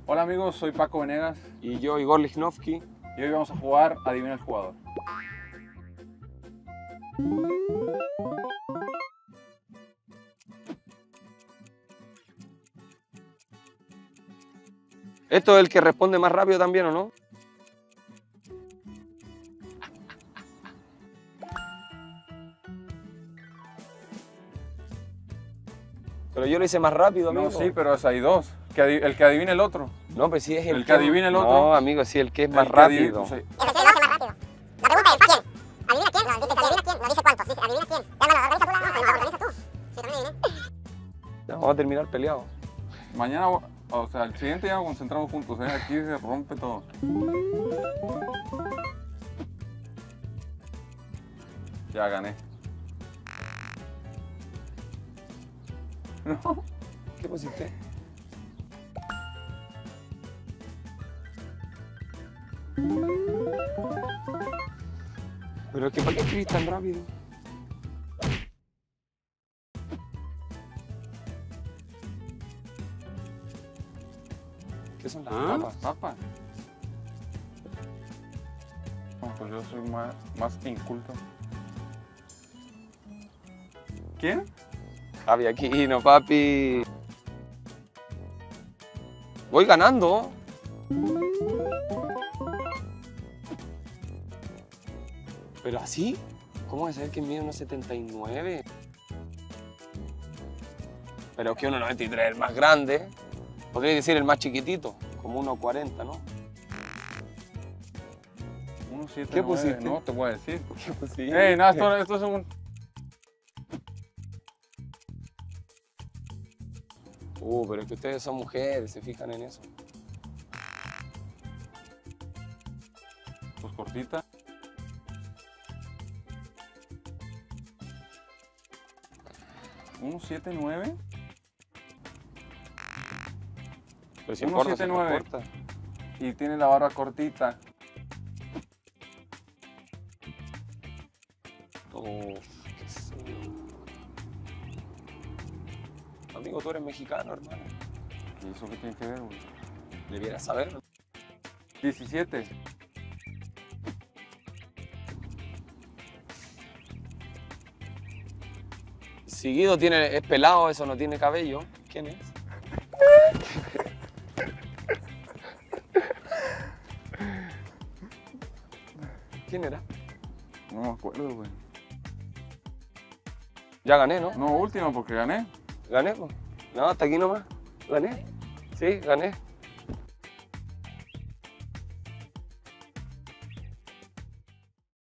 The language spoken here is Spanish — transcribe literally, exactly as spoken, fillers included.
Hola amigos, soy Paco Venegas Y yo, Igor Lichnowsky. y hoy vamos a jugar Adivina el jugador. ¿Esto es el que responde más rápido también o no? Pero yo lo hice más rápido, amigo. No, sí, pero es hay dos. Que adi- el que adivine el otro. No, pues sí es el, El que adivine el otro. No, amigo, sí, el que es más El que adivi- rápido. o sea, Ese sí lo hace más rápido. La pregunta es, ¿quién? ¿Adivina quién? No, dice, ¿adivina quién? No dice cuántos, dice, ¿adivina quién? Ya, mano, organiza tú la... No, organiza tú. Sí, también adiviné. Ya, vamos a terminar peleados. mañana, o sea, el siguiente ya nos concentramos juntos, ¿eh? Aquí se rompe todo. Ya gané. No. ¿Qué pusiste? Pero es que ¿para qué escribís tan rápido? ¿Qué son las ¿Ah? papas? Papas. No, pues yo soy más, más inculto. ¿Quién? Javi Aquino, papi. Voy ganando. ¿Pero así? ¿Cómo es saber que mide uno setenta y nueve? Pero es que uno noventa y tres es el más grande. Podría decir el más chiquitito, como uno cuarenta, ¿no? uno siete ¿Qué nueve, pusiste? No, te voy a decir. ¿Qué pusiste? Ey, nada, esto, esto es un... Uh, pero es que ustedes son mujeres, se fijan en eso. Pues cortita. uno siete nueve. Pero si uno corta, siete se nueve. corta. Y tiene la barba cortita. Oh, qué sé. Amigo, tú eres mexicano, hermano. ¿Y eso qué tiene que ver, güey? Debieras saberlo. diecisiete. Seguido tiene, es pelado, eso no tiene cabello. ¿Quién es? ¿Quién era? No me acuerdo, güey. Ya gané, ¿no? No, última porque gané. Gané, pues. No, hasta aquí nomás. Gané. Sí, gané.